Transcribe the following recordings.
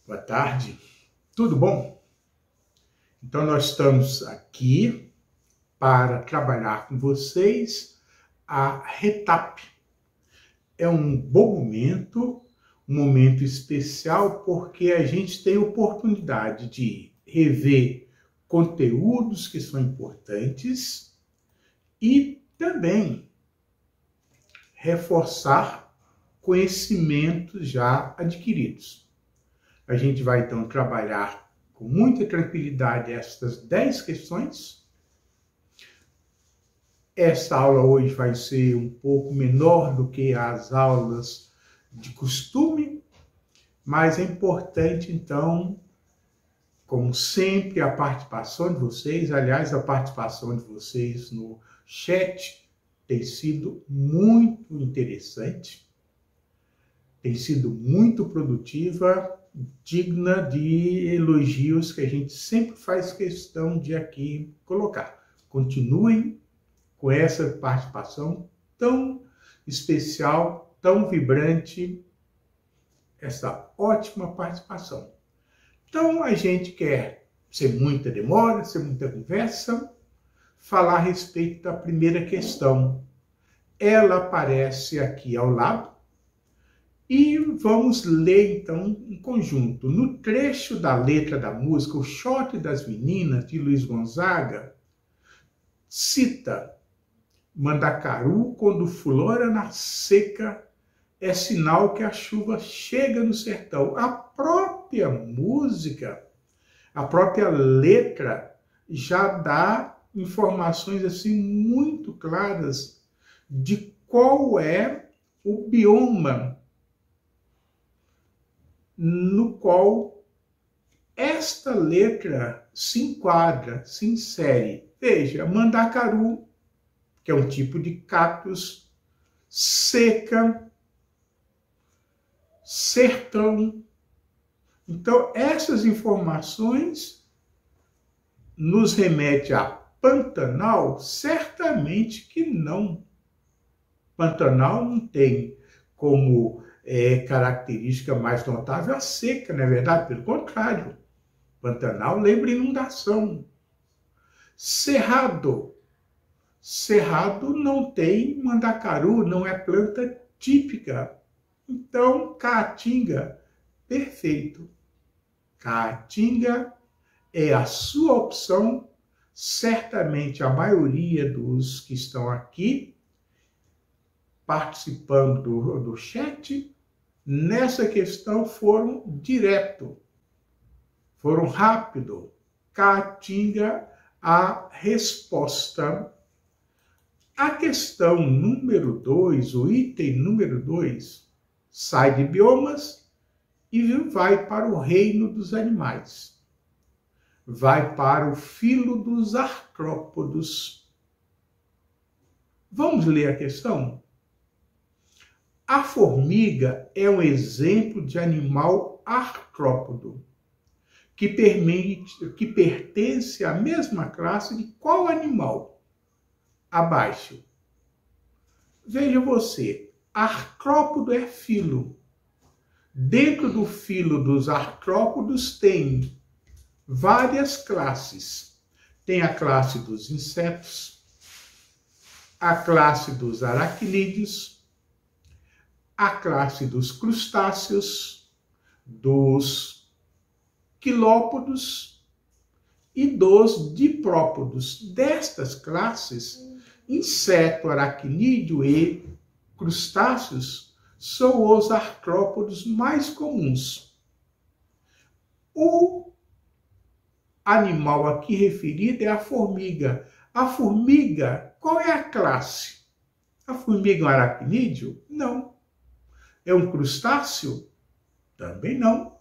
Boa tarde, tudo bom? Então, nós estamos aqui para trabalhar com vocês a RETAP. É um bom momento, um momento especial, porque a gente tem oportunidade de rever conteúdos que são importantes e também reforçar conhecimentos já adquiridos. A gente vai, então, trabalhar com muita tranquilidade estas 10 questões. Esta aula hoje vai ser um pouco menor do que as aulas de costume, mas é importante, então, como sempre, a participação de vocês. Aliás, a participação de vocês no chat tem sido muito interessante, tem sido muito produtiva, digna de elogios que a gente sempre faz questão de aqui colocar. Continuem com essa participação tão especial, tão vibrante, essa ótima participação. Então, a gente quer, sem muita demora, sem muita conversa, falar a respeito da primeira questão. Ela aparece aqui ao lado, e vamos ler, então, em conjunto. No trecho da letra da música, O Shot das Meninas, de Luiz Gonzaga, cita: Mandacaru, quando flora na seca, é sinal que a chuva chega no sertão. A própria música, a própria letra, já dá informações assim muito claras de qual é o bioma no qual esta letra se enquadra, se insere. Veja, mandacaru, que é um tipo de cactus, seca, sertão. Então, essas informações nos remetem a Pantanal? Certamente que não. Pantanal não tem como característica mais notável a seca, não é verdade? Pelo contrário, Pantanal lembra inundação. Cerrado não tem mandacaru, não é planta típica. Então, caatinga, perfeito. Caatinga é a sua opção. Certamente a maioria dos que estão aqui participando do chat, nessa questão foram direto, foram rápido. Caatinga, a resposta. A questão número 2, o item número 2, sai de biomas e vai para o reino dos animais. Vai para o filo dos artrópodos. Vamos ler a questão? A formiga é um exemplo de animal artrópodo, que pertence à mesma classe de qual animal? Abaixo. Veja você, artrópodo é filo. Dentro do filo dos artrópodos tem várias classes. Tem a classe dos insetos, a classe dos aracnídeos, a classe dos crustáceos, dos quilópodos e dos diprópodos. Destas classes, inseto, aracnídeo e crustáceos são os artrópodos mais comuns. O animal aqui referido é a formiga. A formiga, qual é a classe? A formiga é um aracnídeo? Não. É um crustáceo? Também não.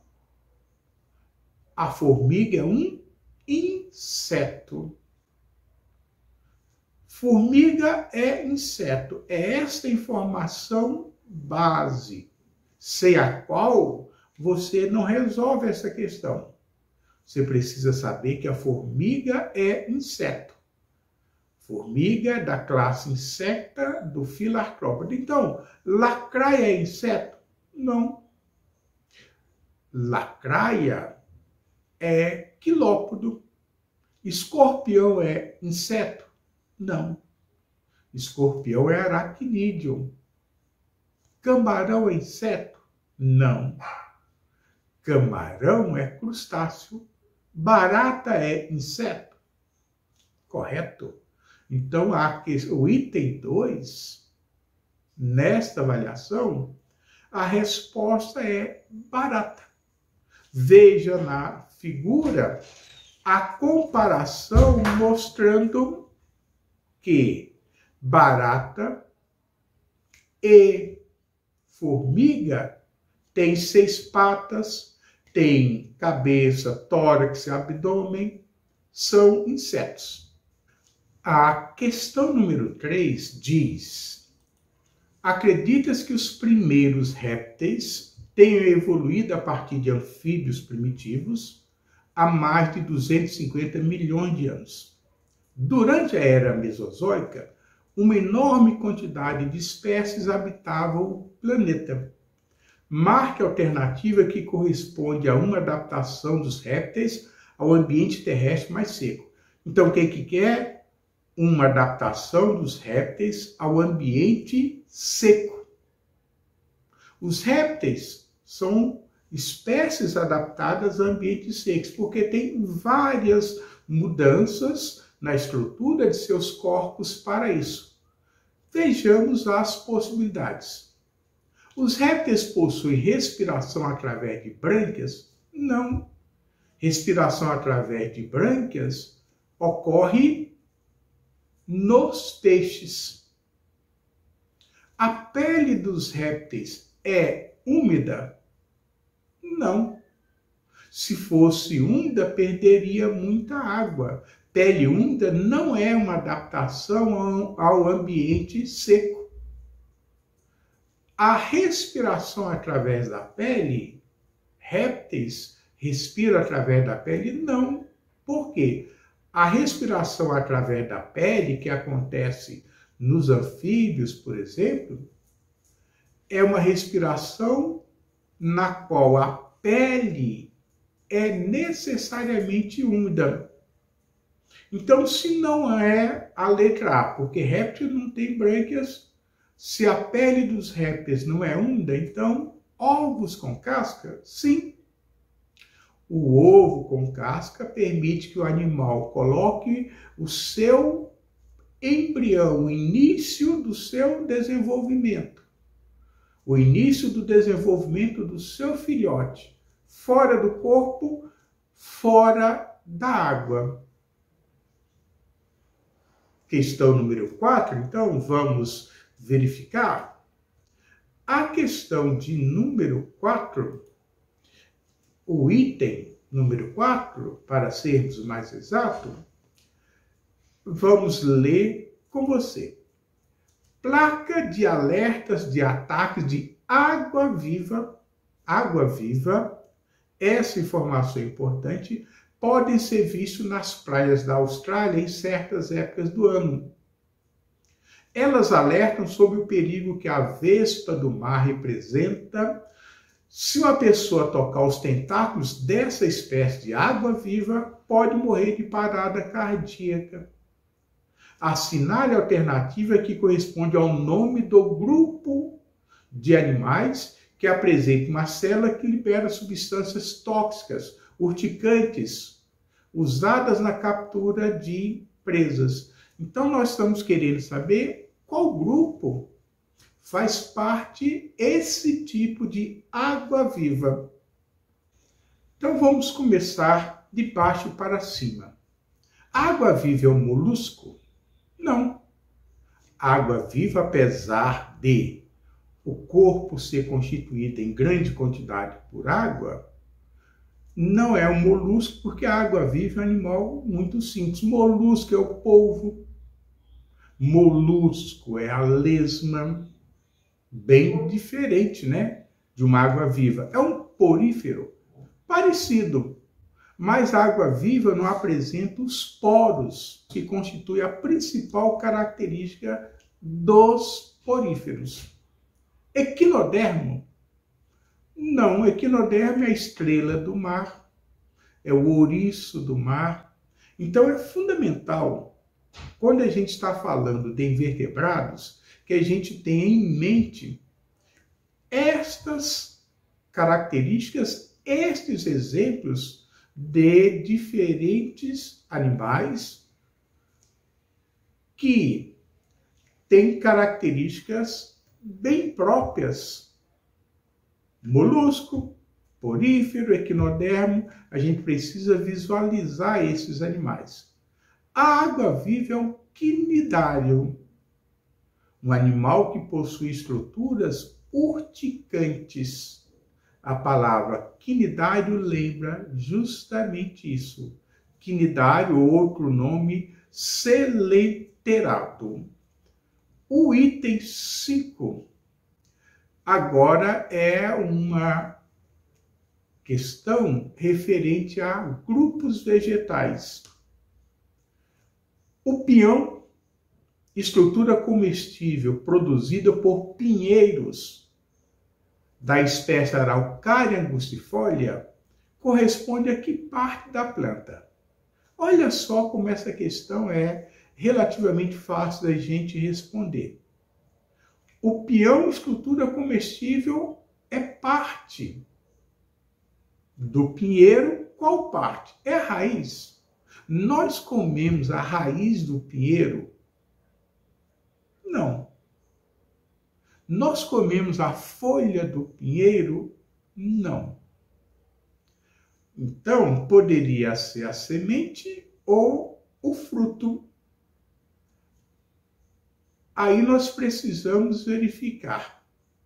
A formiga é um inseto. Formiga é inseto. É esta informação base, sem a qual você não resolve essa questão. Você precisa saber que a formiga é inseto. Formiga da classe insecta do filo artrópode. Então, lacraia é inseto? Não. Lacraia é quilópodo. Escorpião é inseto? Não. Escorpião é aracnídeo. Camarão é inseto? Não. Camarão é crustáceo. Barata é inseto? Correto. Então, o item 2, nesta avaliação, a resposta é barata. Veja na figura a comparação mostrando que barata e formiga têm 6 patas, têm cabeça, tórax e abdômen, são insetos. A questão número 3 diz: acreditas que os primeiros répteis tenham evoluído a partir de anfíbios primitivos há mais de 250 milhões de anos. Durante a era mesozoica, uma enorme quantidade de espécies habitavam o planeta. Marque a alternativa que corresponde a uma adaptação dos répteis ao ambiente terrestre mais seco. Então, o que é? Uma adaptação dos répteis ao ambiente seco. Os répteis são espécies adaptadas a ambientes secos, porque tem várias mudanças na estrutura de seus corpos para isso. Vejamos as possibilidades. Os répteis possuem respiração através de brânquias? Não. Respiração através de brânquias ocorre nos peixes. A pele dos répteis é úmida? Não. Se fosse úmida, perderia muita água. Pele úmida não é uma adaptação ao ambiente seco. A respiração através da pele, répteis respiram através da pele? Não. Por quê? A respiração através da pele, que acontece nos anfíbios, por exemplo, é uma respiração na qual a pele é necessariamente úmida. Então, se não é a letra A, porque réptil não tem brânquias, se a pele dos répteis não é úmida, então ovos com casca, sim. O ovo com casca permite que o animal coloque o seu embrião, o início do seu desenvolvimento. O início do desenvolvimento do seu filhote, fora do corpo, fora da água. Questão número 4, então, vamos verificar. A questão de número 4, o item número 4, para sermos mais exatos, vamos ler com você. Placa de alertas de ataques de água-viva. Água-viva, essa informação é importante, podem ser vistos nas praias da Austrália em certas épocas do ano. Elas alertam sobre o perigo que a vespa do mar representa. Se uma pessoa tocar os tentáculos dessa espécie de água-viva, pode morrer de parada cardíaca. Assinale a alternativa que corresponde ao nome do grupo de animais que apresenta uma célula que libera substâncias tóxicas, urticantes, usadas na captura de presas. Então, nós estamos querendo saber qual grupo faz parte esse tipo de água-viva. Então, vamos começar de baixo para cima. Água-viva é um molusco? Não. Água-viva, apesar de o corpo ser constituído em grande quantidade por água, não é um molusco, porque a água-viva é um animal muito simples. Molusco é o polvo, molusco é a lesma, bem diferente, né, de uma água-viva. É um porífero, parecido, mas a água-viva não apresenta os poros, que constitui a principal característica dos poríferos. Equinodermo, Não, o equinoderme é a estrela do mar, é o ouriço do mar. Então é fundamental, quando a gente está falando de invertebrados, que a gente tenha em mente estas características, estes exemplos de diferentes animais que têm características bem próprias. Molusco, porífero, equinodermo, a gente precisa visualizar esses animais. A água-viva é um quinidário, um animal que possui estruturas urticantes. A palavra quinidário lembra justamente isso. Quinidário, outro nome, selenterado. O item 5 agora é uma questão referente a grupos vegetais. O pinhão, estrutura comestível produzida por pinheiros da espécie Araucária angustifolia, corresponde a que parte da planta? Olha só como essa questão é relativamente fácil da gente responder. O pinhão, estrutura comestível, é parte do pinheiro. Qual parte? É a raiz. Nós comemos a raiz do pinheiro? Não. Nós comemos a folha do pinheiro? Não. Então, poderia ser a semente ou o fruto. Aí nós precisamos verificar.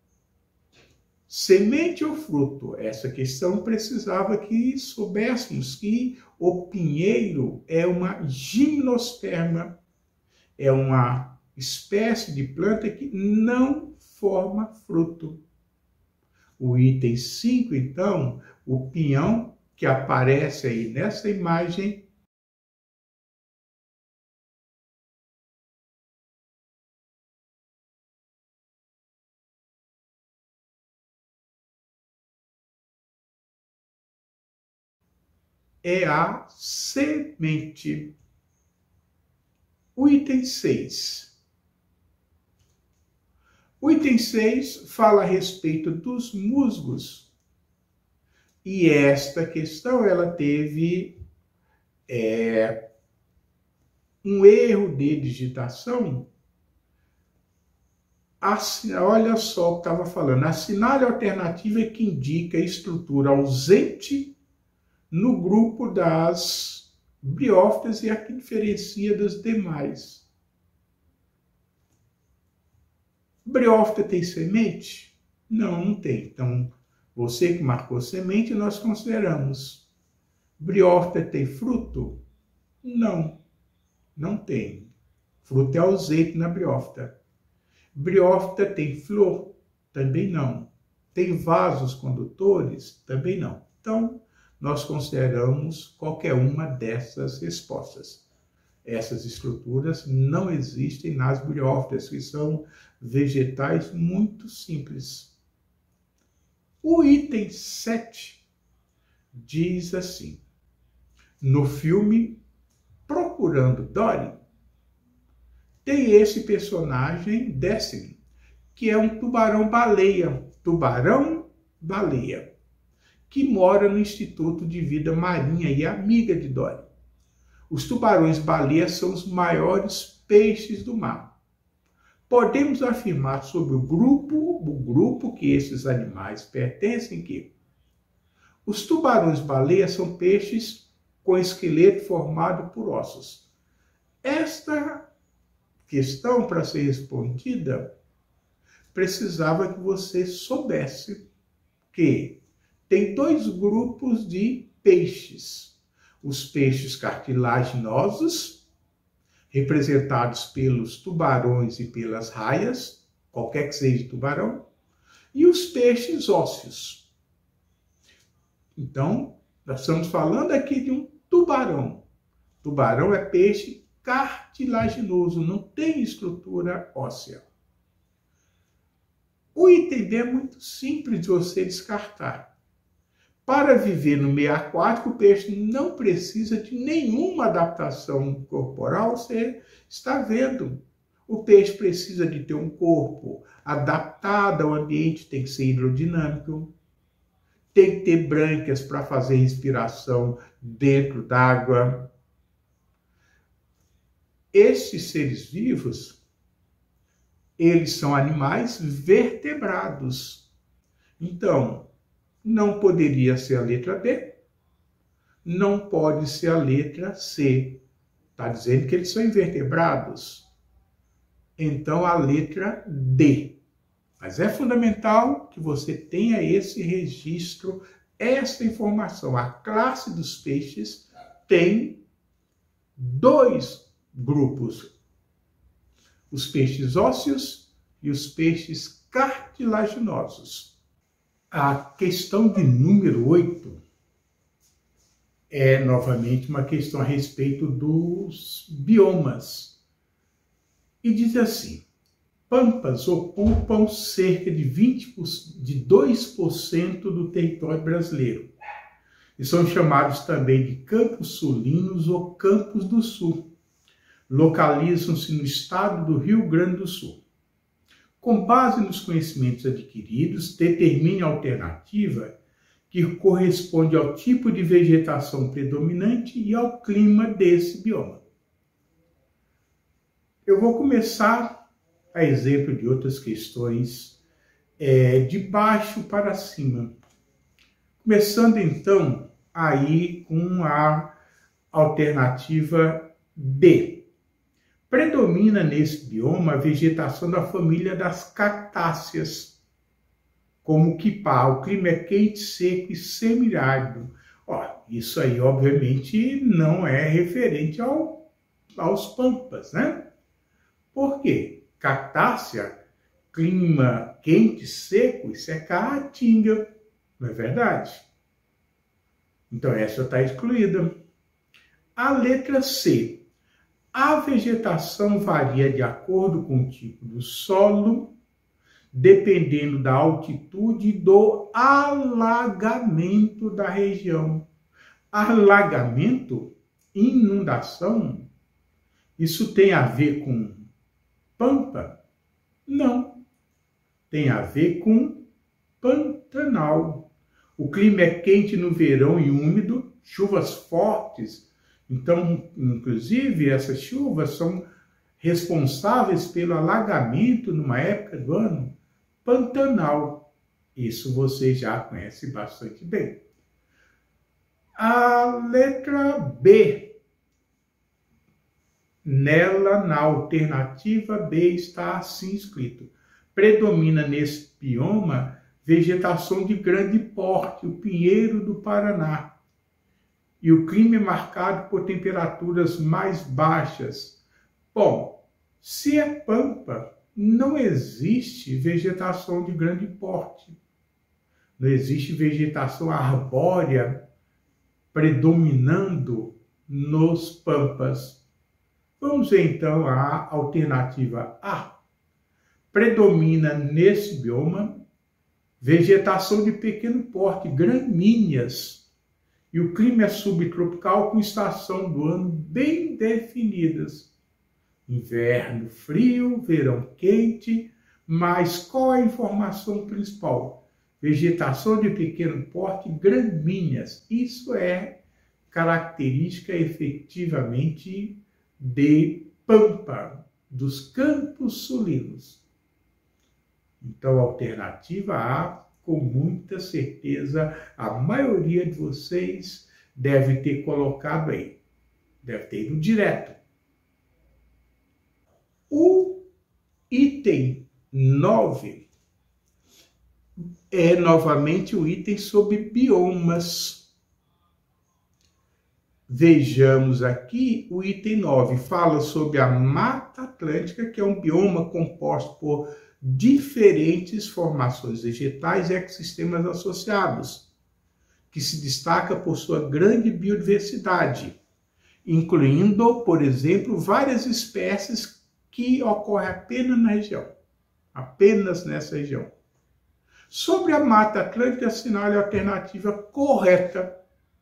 Semente ou fruto? Essa questão precisava que soubéssemos que o pinheiro é uma gimnosperma, é uma espécie de planta que não forma fruto. O item 5, então, o pinhão, que aparece aí nessa imagem, é a semente. O item 6. O item 6 fala a respeito dos musgos. E esta questão, ela teve um erro de digitação. Olha só o que estava falando. Assinale a alternativa que indica a estrutura ausente no grupo das briófitas e a que diferencia das demais. Briófita tem semente? Não, não tem. Então, você que marcou semente, nós consideramos. Briófita tem fruto? Não, não tem. Fruto é ausente na briófita. Briófita tem flor? Também não. Tem vasos condutores? Também não. Então, nós consideramos qualquer uma dessas respostas. Essas estruturas não existem nas briófitas, que são vegetais muito simples. O item 7 diz assim: no filme Procurando Dory, tem esse personagem Décimo, que é um tubarão-baleia, que mora no Instituto de Vida Marinha e é amiga de Dory. Os tubarões-baleias são os maiores peixes do mar. Podemos afirmar sobre o grupo que esses animais pertencem que os tubarões-baleias são peixes com esqueleto formado por ossos. Esta questão, para ser respondida, precisava que você soubesse que tem dois grupos de peixes. Os peixes cartilaginosos, representados pelos tubarões e pelas raias, qualquer que seja tubarão, e os peixes ósseos. Então, nós estamos falando aqui de um tubarão. Tubarão é peixe cartilaginoso, não tem estrutura óssea. O item D é muito simples de você descartar. Para viver no meio aquático, o peixe não precisa de nenhuma adaptação corporal, você está vendo. O peixe precisa de ter um corpo adaptado ao ambiente, tem que ser hidrodinâmico, tem que ter brânquias para fazer respiração dentro d'água. Esses seres vivos, eles são animais vertebrados. Então, não poderia ser a letra D, não pode ser a letra C. Está dizendo que eles são invertebrados. Então, a letra D. Mas é fundamental que você tenha esse registro, essa informação. A classe dos peixes tem 2 grupos: os peixes ósseos e os peixes cartilaginosos. A questão de número 8 é novamente uma questão a respeito dos biomas. E diz assim: pampas ocupam cerca de 2% do território brasileiro e são chamados também de campos sulinos ou campos do sul. Localizam-se no estado do Rio Grande do Sul. Com base nos conhecimentos adquiridos, determine a alternativa que corresponde ao tipo de vegetação predominante e ao clima desse bioma. Eu vou começar a exemplo de outras questões de baixo para cima. Começando então aí com a alternativa D. Predomina nesse bioma a vegetação da família das cactáceas, como o quipá. O clima é quente, seco e semiárido. Isso aí, obviamente, não é referente aos pampas, né? Por quê? Cactácea, clima quente, seco, isso é caatinga, não é verdade? Então, essa está excluída. A letra C. A vegetação varia de acordo com o tipo do solo, dependendo da altitude e do alagamento da região. Alagamento, inundação, isso tem a ver com pampa? Não. Tem a ver com pantanal. O clima é quente no verão e úmido, chuvas fortes. Então, inclusive, essas chuvas são responsáveis pelo alagamento numa época do ano pantanal. Isso você já conhece bastante bem. A letra B. Nela, na alternativa B, está assim escrito: predomina nesse bioma vegetação de grande porte, o pinheiro do Paraná. E o clima é marcado por temperaturas mais baixas. Bom, se é pampa, não existe vegetação de grande porte. Não existe vegetação arbórea predominando nos pampas. Vamos ver então a alternativa A. Predomina nesse bioma vegetação de pequeno porte, gramíneas. E o clima é subtropical com estação do ano bem definidas. Inverno frio, verão quente, mas qual é a informação principal? Vegetação de pequeno porte, gramíneas. Isso é característica efetivamente de pampa, dos campos sulinos. Então, a alternativa A, com muita certeza, a maioria de vocês deve ter colocado aí. Deve ter ido direto. O item 9 é novamente o item sobre biomas. Vejamos aqui o item 9. Fala sobre a Mata Atlântica, que é um bioma composto por diferentes formações vegetais e ecossistemas associados, que se destaca por sua grande biodiversidade, incluindo, por exemplo, várias espécies que ocorrem apenas na região, apenas nessa região. Sobre a Mata Atlântica, assinale a alternativa correta.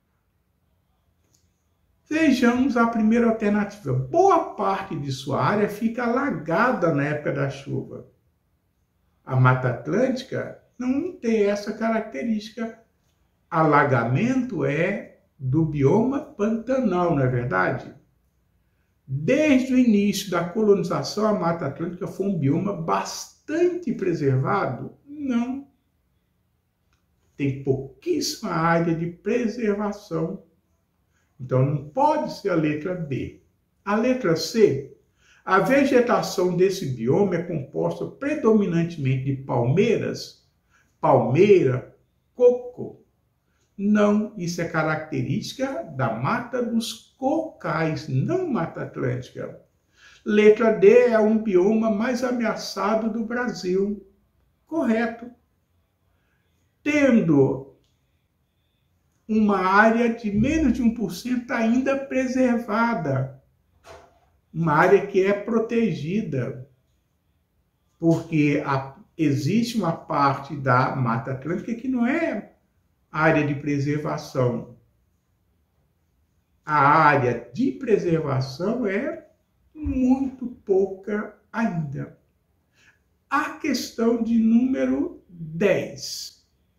Vejamos a primeira alternativa. Boa parte de sua área fica alagada na época da chuva. A Mata Atlântica não tem essa característica. Alagamento é do bioma pantanal, não é verdade? Desde o início da colonização, a Mata Atlântica foi um bioma bastante preservado? Não. Tem pouquíssima área de preservação. Então, não pode ser a letra B. A letra C, a vegetação desse bioma é composta predominantemente de palmeiras, palmeira, coco. Não, isso é característica da Mata dos Cocais, não Mata Atlântica. Letra D é um bioma mais ameaçado do Brasil. Correto. Tendo uma área de menos de 1% ainda preservada. Uma área que é protegida. Porque existe uma parte da Mata Atlântica que não é área de preservação. A área de preservação é muito pouca ainda. A questão de número 10.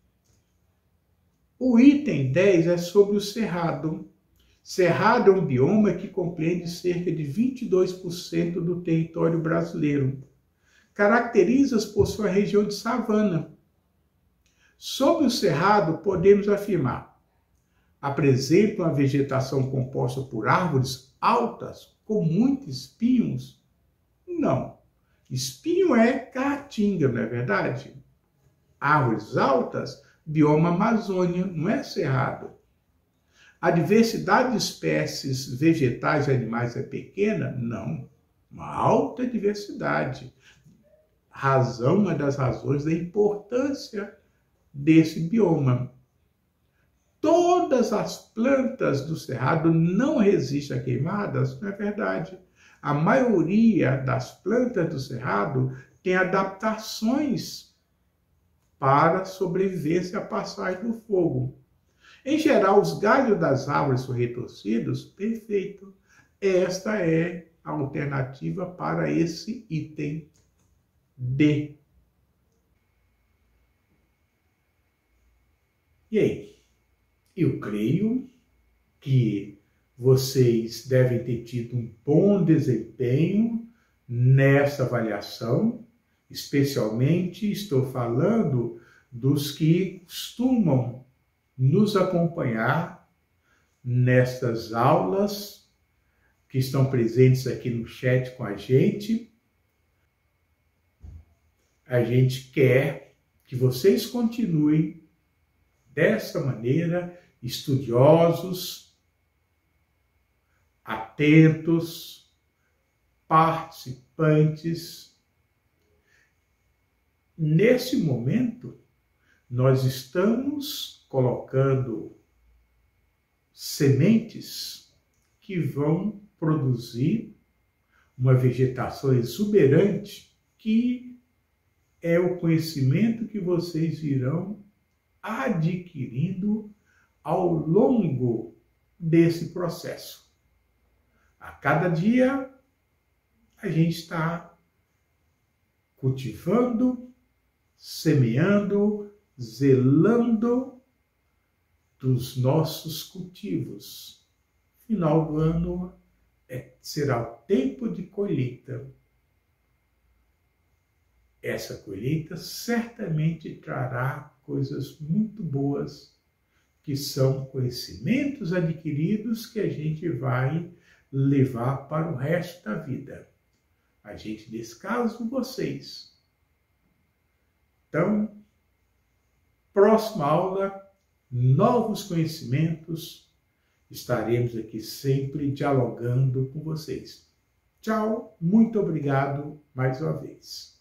O item 10 é sobre o Cerrado. Cerrado é um bioma que compreende cerca de 22% do território brasileiro. Caracteriza-se por sua região de savana. Sobre o Cerrado, podemos afirmar: apresenta uma vegetação composta por árvores altas, com muitos espinhos? Não. Espinho é caatinga, não é verdade? Árvores altas, bioma Amazônia, não é Cerrado. A diversidade de espécies vegetais e animais é pequena? Não. Uma alta diversidade. Uma das razões da importância desse bioma. Todas as plantas do Cerrado não resistem a queimadas, não é verdade. A maioria das plantas do Cerrado tem adaptações para sobrevivência à passagem do fogo. Em geral, os galhos das árvores são retorcidos? Perfeito. Esta é a alternativa para esse item D. E aí? Eu creio que vocês devem ter tido um bom desempenho nessa avaliação, especialmente estou falando dos que costumam nos acompanhar nestas aulas, que estão presentes aqui no chat com a gente. A gente quer que vocês continuem dessa maneira, estudiosos, atentos, participantes. Nesse momento, nós estamos colocando sementes que vão produzir uma vegetação exuberante, que é o conhecimento que vocês irão adquirindo ao longo desse processo. A cada dia, a gente está cultivando, semeando, zelando dos nossos cultivos. Final do ano será o tempo de colheita. Essa colheita certamente trará coisas muito boas, que são conhecimentos adquiridos que a gente vai levar para o resto da vida. A gente, nesse caso, vocês. Então, próxima aula, novos conhecimentos, estaremos aqui sempre dialogando com vocês. Tchau, muito obrigado mais uma vez.